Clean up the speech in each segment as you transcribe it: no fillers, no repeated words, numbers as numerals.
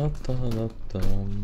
Та-та-та-та.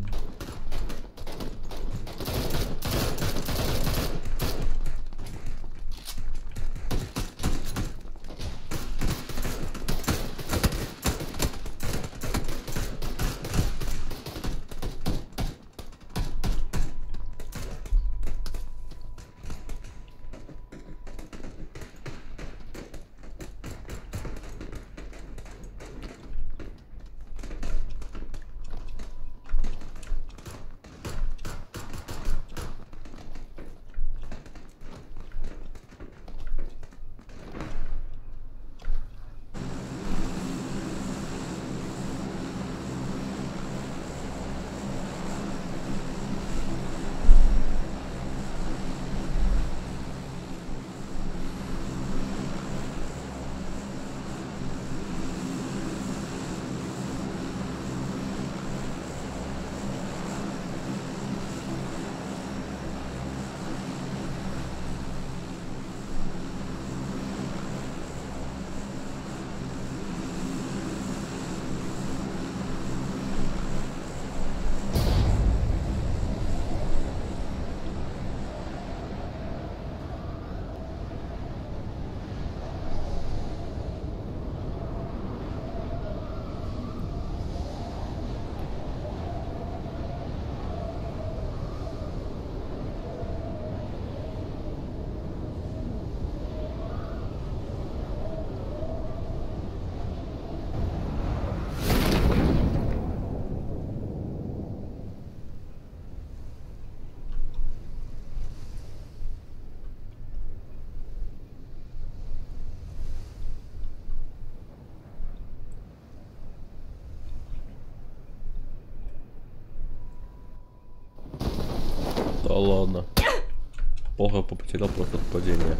Да ладно. Плохо потерял просто от падения.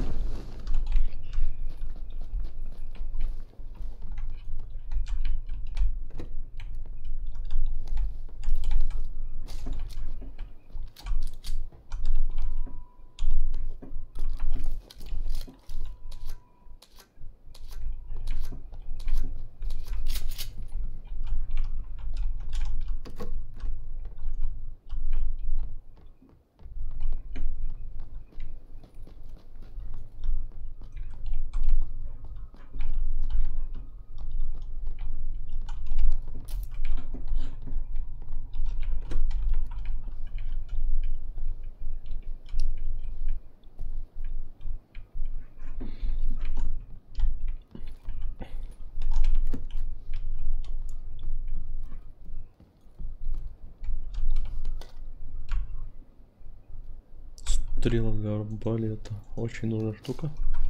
Стрела для арбалета. Очень нужная штука.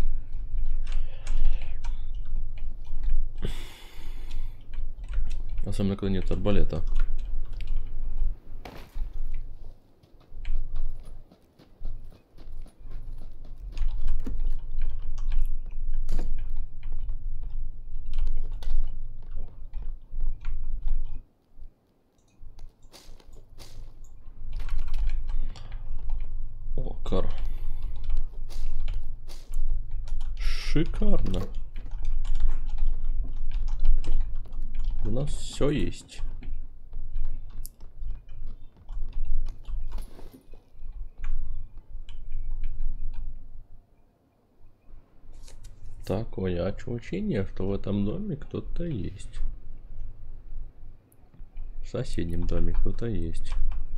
Особенно когда нет арбалета. О, кар. Шикарно. У нас все есть. Такое ощущение, что в этом доме кто-то есть. В соседнем доме кто-то есть.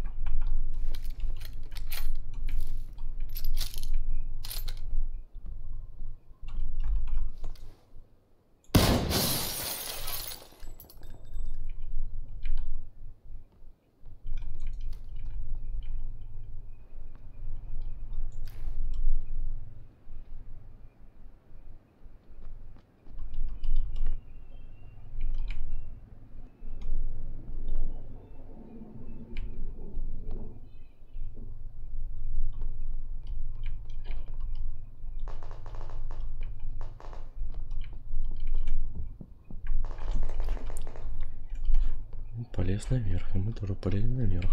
Полез наверх, и мы тоже полезем наверх.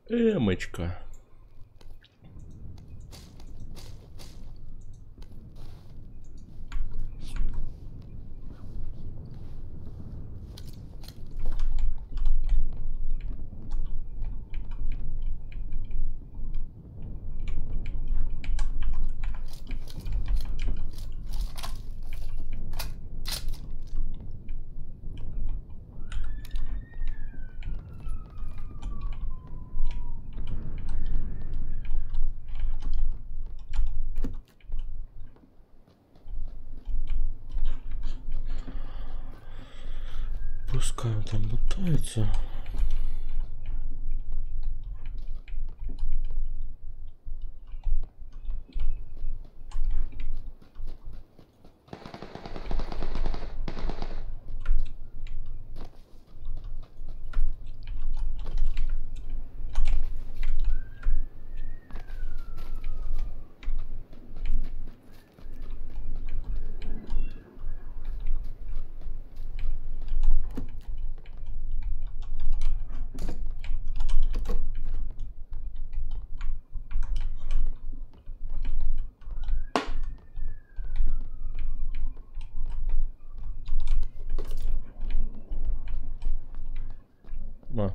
Эмочка. Пускай он там лутается. А.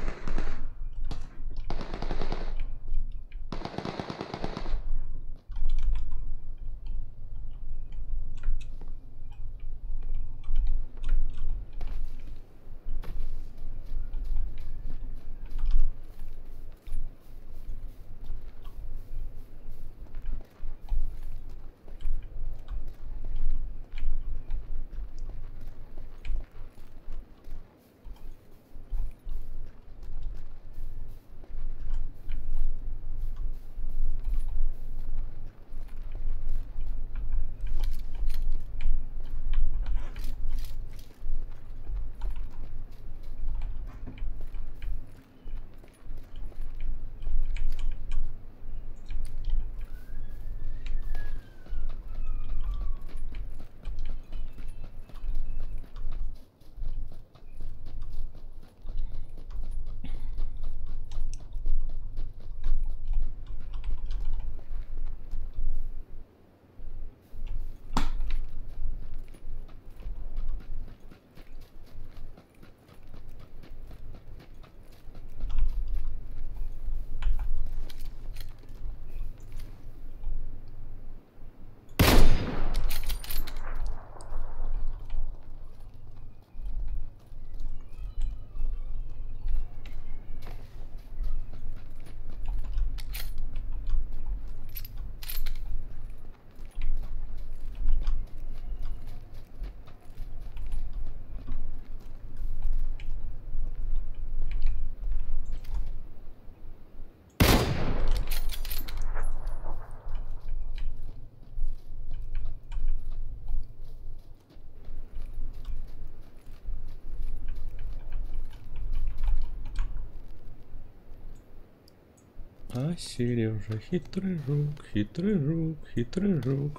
А Сережа хитрый жук, хитрый жук, хитрый жук.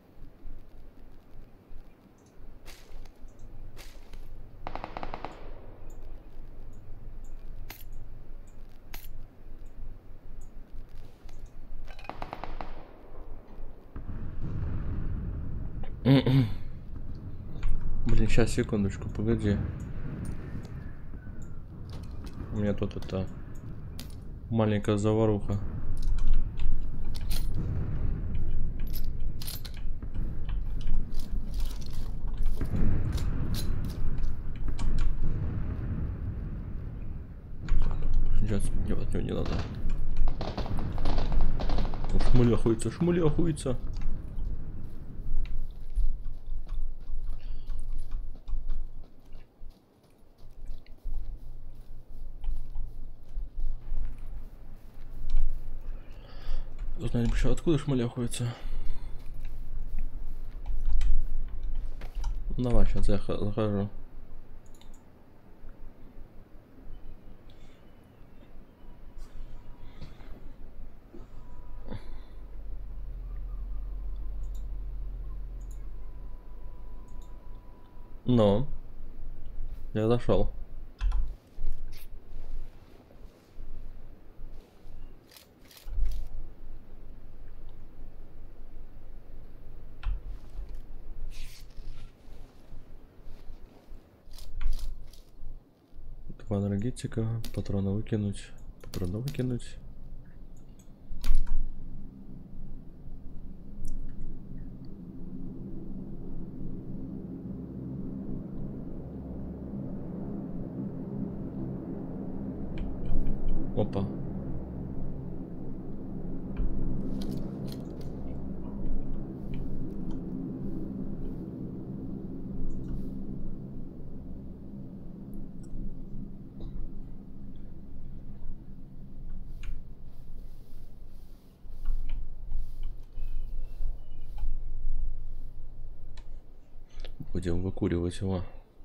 Блин, сейчас, секундочку, погоди. У меня тут это маленькая заваруха. Сейчас делать не надо. Шмуляхуется, шмуляхуется. Узнать еще, откуда шмаляхуется. Давай, сейчас я захожу. Но я зашел. 2 энергетика, патроны выкинуть, патроны выкинуть. Опа. Будем выкуривать его.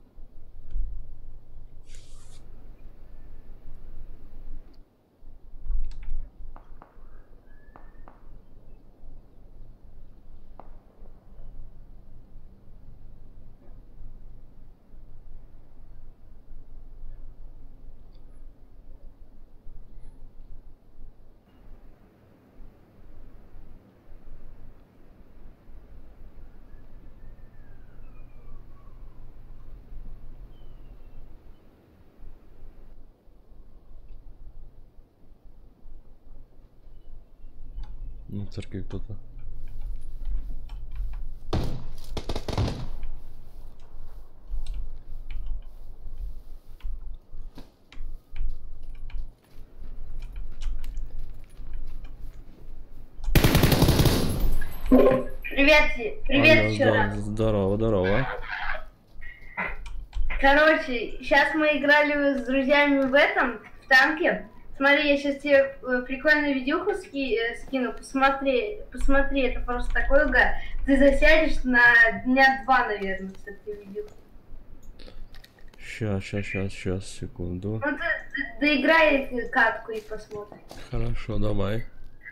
На церкви кто-то. Привет, привет еще раз. Здорово, здорово. Короче, сейчас мы играли с друзьями в танке. Смотри, я сейчас тебе прикольную видюху скину, посмотри, это просто такой угар. Ты засядешь на дня 2, наверное, с этой видюхой. Сейчас, секунду. Ну ты доиграй катку и посмотри. Хорошо, давай.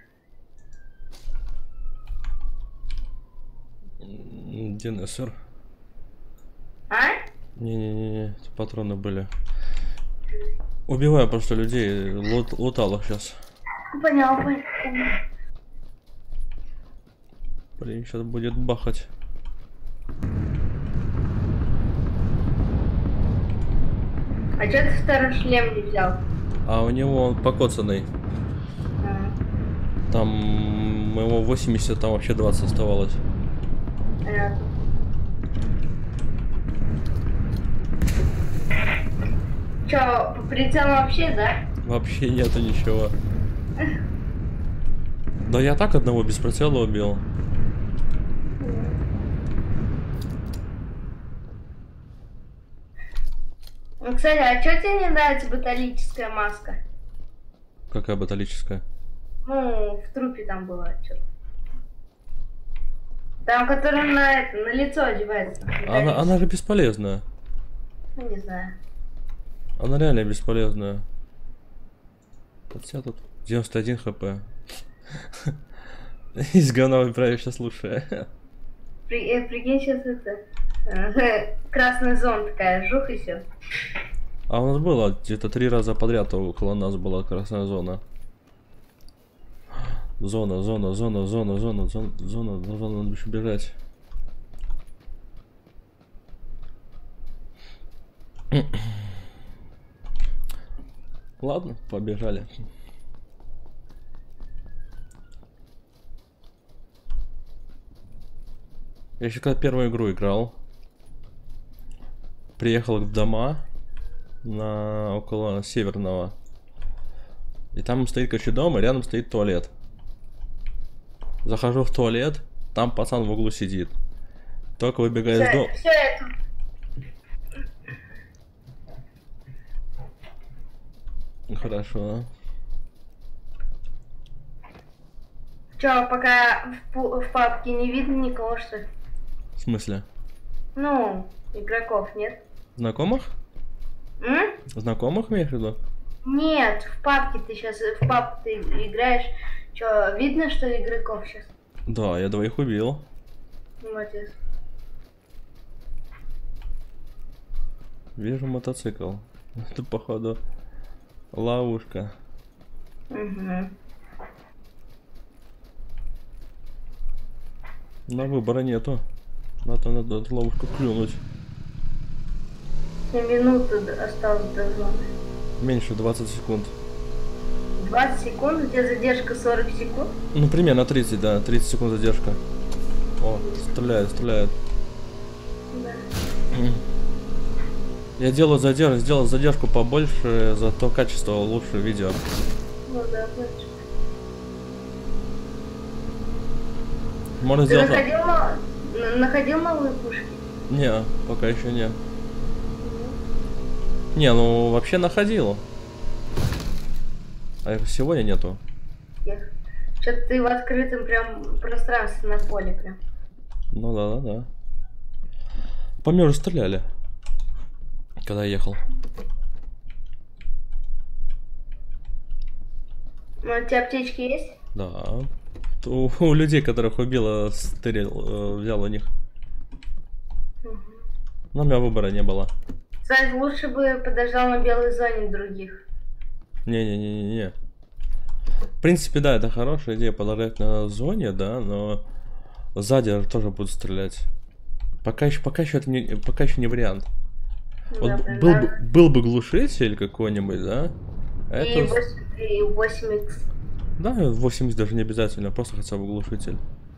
Динесер. А? Не, патроны были. Убиваю просто людей, лутал их сейчас. Понял. Блин, сейчас будет бахать. А чё ты второй шлем не взял? А у него он покоцанный. Там моего 80, там вообще 20 оставалось. Понятно. Чё, по прицелу вообще, да? Вообще нету ничего. Да я так одного без прицела убил. Ну, кстати, а чё тебе не нравится баталическая маска? Какая баталическая? Ну, в трупе там была что-то. Там, которая на лицо одевается. Она же бесполезная. Ну, не знаю. Она реально бесполезная. Подся тут 91 хп. Из говна выбираю, сейчас лучше. Прикинь, сейчас красная зона такая, жух и все. А у нас было где-то 3 раза подряд около нас была красная зона. Зона, надо еще бежать. Ладно, побежали. Я еще когда первую игру играл, приехал в дома на около Северного, и там стоит, короче, дом, и рядом стоит туалет. Захожу в туалет, там пацан в углу сидит. Только выбегаю из дома. Все это. Хорошо. Че, пока в папке не видно никого, что ли? В смысле? Ну, игроков нет. Знакомых? М? Знакомых имеешь в виду? Нет, в папке ты сейчас, в папку ты играешь. Че, видно, что игроков сейчас? Да, я 2 убил. Молодец. Вижу мотоцикл. Это походу ловушка. Угу. На выбора нету. Надо эту ловушку клюнуть. Минута осталось до зоны. Меньше 20 секунд. 20 секунд, у тебя задержка 40 секунд? Ну, примерно 30, да. 30 секунд задержка. О, стреляют. Да. Я сделал задержку побольше, зато качество лучше видео. Ну да, точно. Можно Ты сделать... находил новые пушки? Не, пока еще не. Не, ну вообще находил. А их сегодня нету. Что-то ты в открытом прям пространстве на поле прям. Ну да. По мне уже стреляли, когда я ехал. Ну, у тебя аптечки есть? Да. У людей, которых убило, взял у них. Но у меня выбора не было. Кстати, лучше бы подождал на белой зоне других. Не. В принципе, да, это хорошая идея подождать на зоне, да, но сзади тоже будут стрелять. Пока еще не вариант. Вот Да, был бы глушитель какой-нибудь, да? И 8х. Да, 80 даже не обязательно, просто хотя бы глушитель.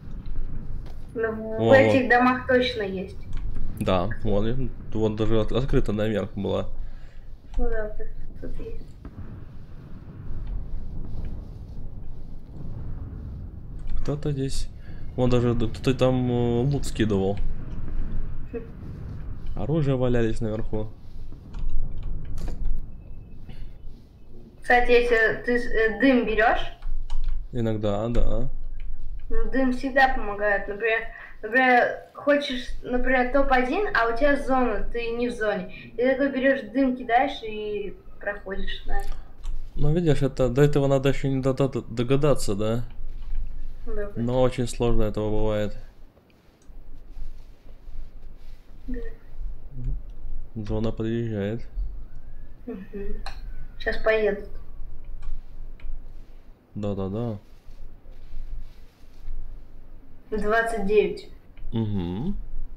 В этих домах точно есть. Да, вот даже открыто наверх было. Ну да, тут есть. Кто-то здесь. Вон даже кто-то там лут скидывал. Оружие валялись наверху. Кстати, если ты дым берешь, Иногда, да. дым всегда помогает. Например, хочешь, например, топ-1, а у тебя зона, ты не в зоне. И ты такой берешь дым, кидаешь и проходишь, да. Ну видишь, это до этого надо еще не догадаться, да? Да. Но очень сложно этого бывает. Да. Зона подъезжает. Сейчас поедут. Да. 29. Угу.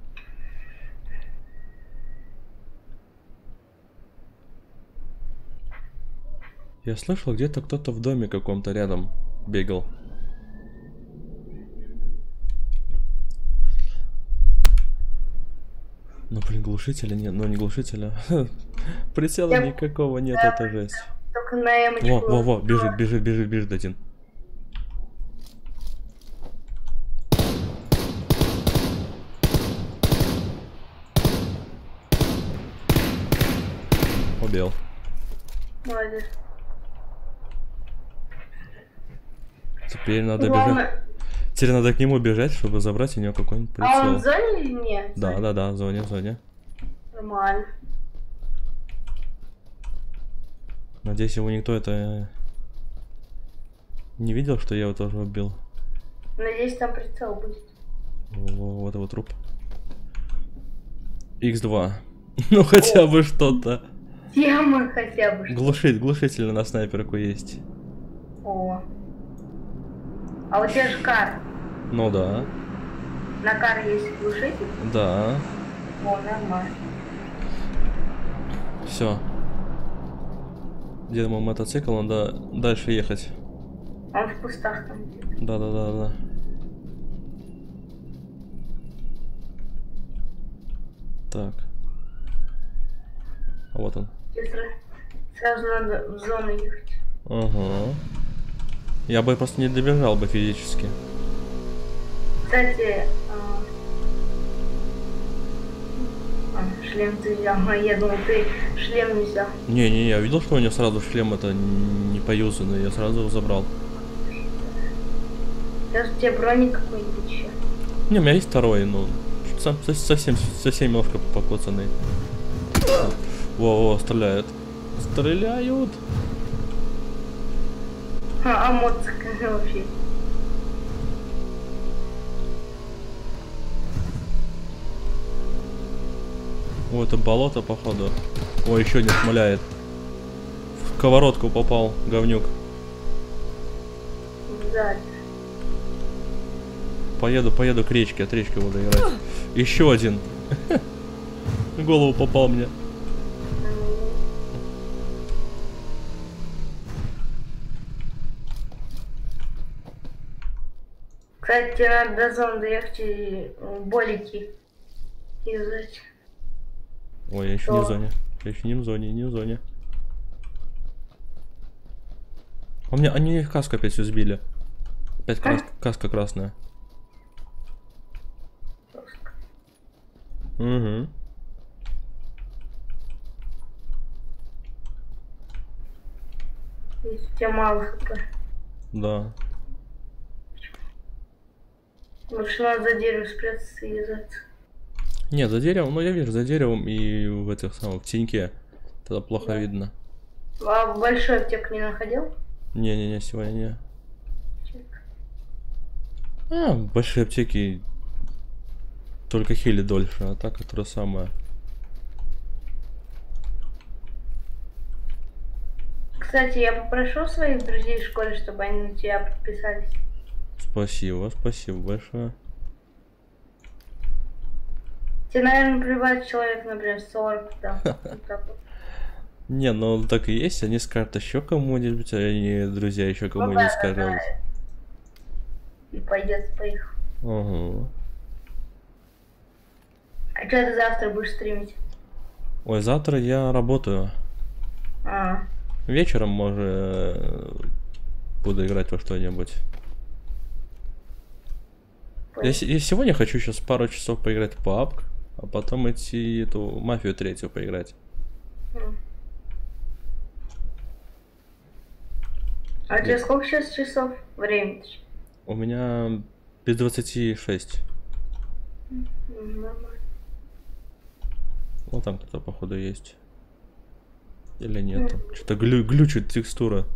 Я слышал, где-то кто-то в доме каком-то рядом бегал. Ну, блин, глушителя нет, ну не глушителя. Прицела никакого нет, это жесть. Только на эмочку. Во, бежит один. Убил. Молодец. Теперь надо бежать. Теперь надо к нему бежать, чтобы забрать у него какой-нибудь прицел. А он в зоне или нет? Да, в зоне. Нормально. Надеюсь, его никто это не видел, что я его тоже убил. Надеюсь, там прицел будет. Вот его труп. X2. Ну хотя бы что-то. Тема хотя бы. Глушитель на снайперку есть. О. А у тебя же кар. Ну да. На кар есть глушитель? Да. О, нормально. Все. Где мой мотоцикл, надо дальше ехать. Он в кустах там где-то. Да. Так. А вот он. Сразу надо в зону ехать. Ага. Я бы просто не добежал бы физически. Кстати, шлем ты взял, а я думал, ты шлем не взял. Не, я видел, что у него сразу шлем это не поюзанный, я сразу его забрал. Сейчас у тебя броник какой-нибудь еще. Не, у меня есть второй, но совсем немножко покоцанный. Во, стреляют. А мотоцикл вообще. О, это болото, походу. О, еще не шмаляет. В сковородку попал, говнюк. Да. Поеду к речке, от речки буду играть. Еще один. В голову попал мне. Кстати, тебе надо до зоны доехать и болики юзать. Ой, я еще не в зоне. Я еще не в зоне, не в зоне. У меня они каску опять сбили. Опять каска красная. Угу. Есть у тебя мало хп. Да. Лучше надо за дерево спрятаться и юзаться. Не, за деревом, ну я вижу, за деревом и в этих самых, в теньке. Тогда плохо Да. видно. А большой аптек не находил? Не-не-не, сегодня не. Большие аптеки только хили дольше, а так это то самое. Кстати, я попрошу своих друзей в школе, чтобы они на тебя подписались. Спасибо, спасибо большое. Тебе, наверное, прибавить человек, например, 40, да. Вот так вот. Не, ну так и есть, они скажут еще кому-нибудь, а они друзья еще кому-нибудь скажут. И пойдет по их. Ага. А что ты завтра будешь стримить? Ой, завтра я работаю. Вечером, может, буду играть во что-нибудь. Я сегодня хочу сейчас пару часов поиграть в PUBG, а потом идти эту Мафию 3 поиграть. А у тебя сколько сейчас часов времени? У меня без 26. Нормально. Вот там кто-то, походу, есть. Или нету. Что-то глючит текстура.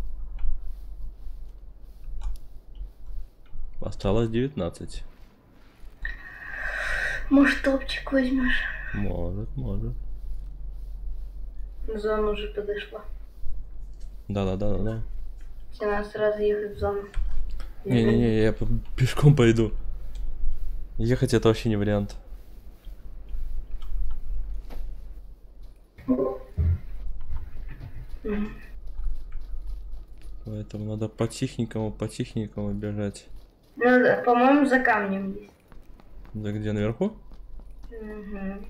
Осталось 19. Может, топчик возьмешь? Может, может. Зона уже подошла. Да. Тебе надо сразу ехать в зону. Не-не-не, я пешком пойду. Ехать это вообще не вариант. Поэтому надо по-тихенькому бежать. Ну, да, по-моему, за камнем есть. Да где, наверху? Угу.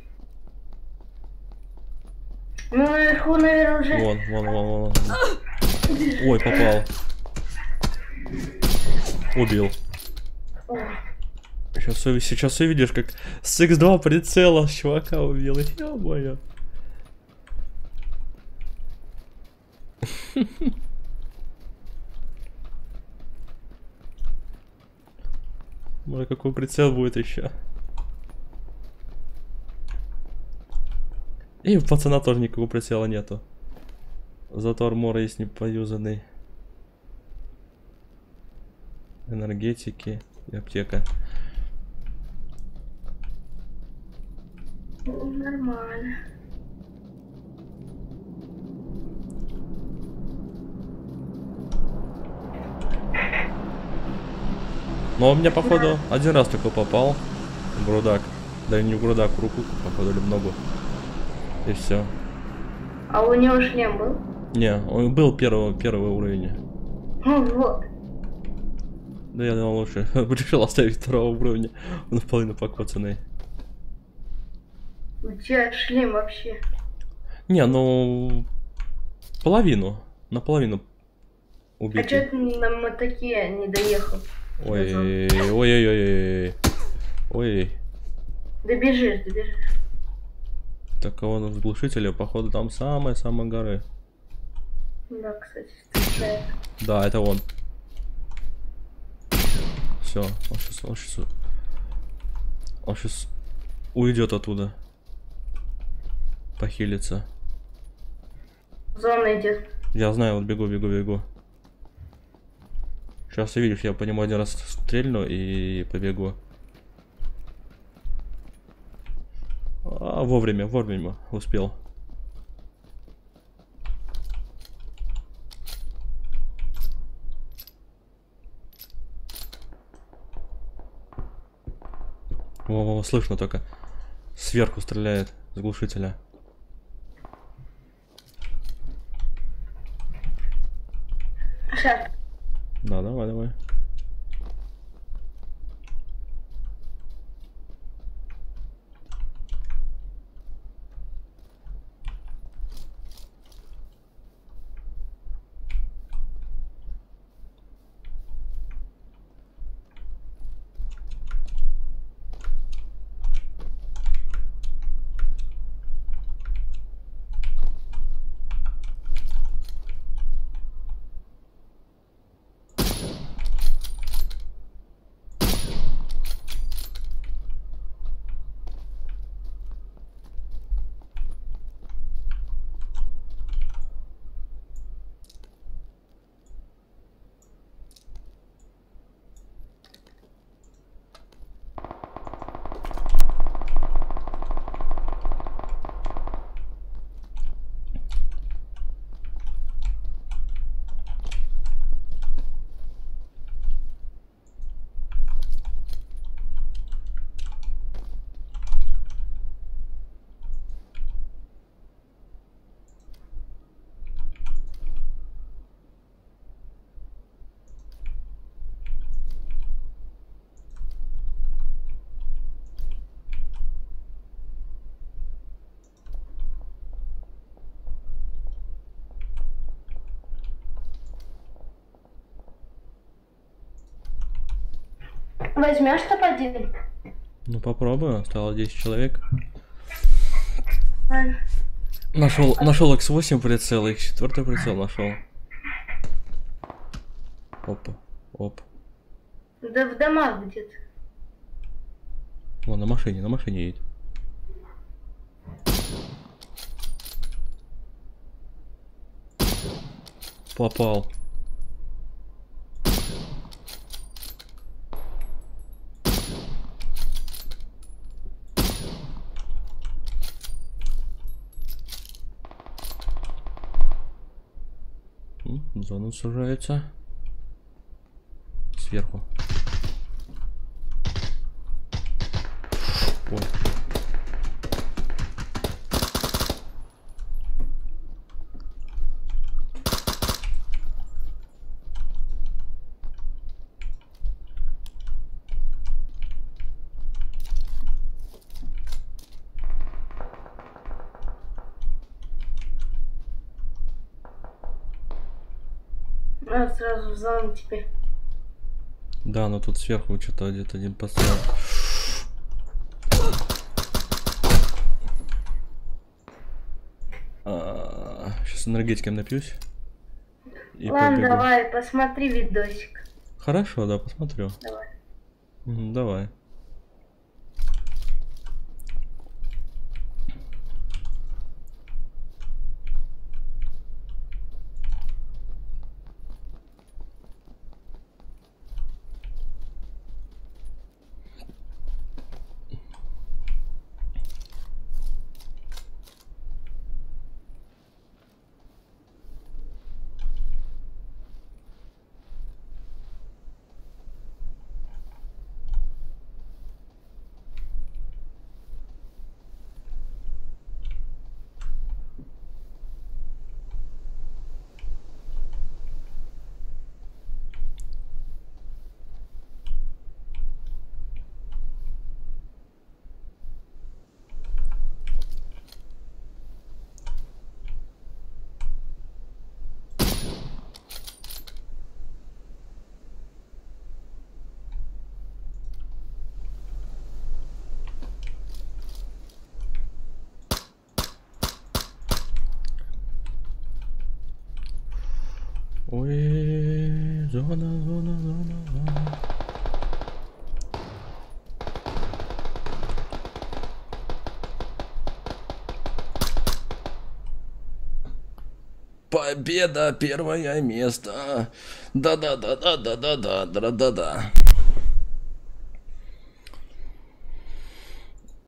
Ну, наверху, наверное, уже... Вон. Ой, попал. Убил. Сейчас увидишь, как с X2 прицела чувака убил. Ё-моё. Может, какой прицел будет еще? И у пацана тоже никакого прицела нету. Зато армор есть не поюзанный. Энергетики и аптека. Нормально. Но у меня, походу, один раз только попал в грудак. Да не в грудак, в руку, походу, или в ногу. И все. А у него шлем был? Не, он был первый уровень. Вот. Да я думал лучше. Решил оставить второго уровня. Он наполовину покоцанный. У тебя шлем вообще. Не, ну... Наполовину убитый. А чё ты на мотоке не доехал? Ой. Добежишь. Так, а он с глушителя, походу, там самые горы. Да, кстати, встречает. Да, это он. Все, он сейчас уйдет оттуда. Похилится. Зона идет. Я знаю, вот бегу. Сейчас ты видишь, я по нему один раз стрельну и побегу. А, вовремя успел. Во, слышно только. Сверху стреляет с глушителя. Сейчас. Да, давай. Возьмешь топ-1? Ну попробую, стало 10 человек. Ладно. Нашел X8 прицел, X4 прицел нашел. Опа, оп. Да в домах где-то. Вон на машине едет. Попал. Зона сужается. Сверху. Ой. Сразу в зону теперь. Да, но тут сверху что-то где-то один пострел. Сейчас энергетиком напьюсь. И Ладно, побегу. давай, посмотри видосик. Хорошо, да, посмотрю. Давай. Давай. Ой, зона. Победа, первое место. Да.